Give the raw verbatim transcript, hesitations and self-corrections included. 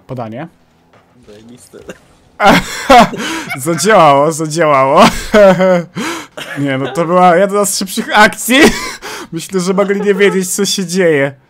podanie. Zajebiste. Zadziałało, zadziałało. Nie, no to była jedna z szybszych akcji. Myślę, że mogli nie wiedzieć, co się dzieje.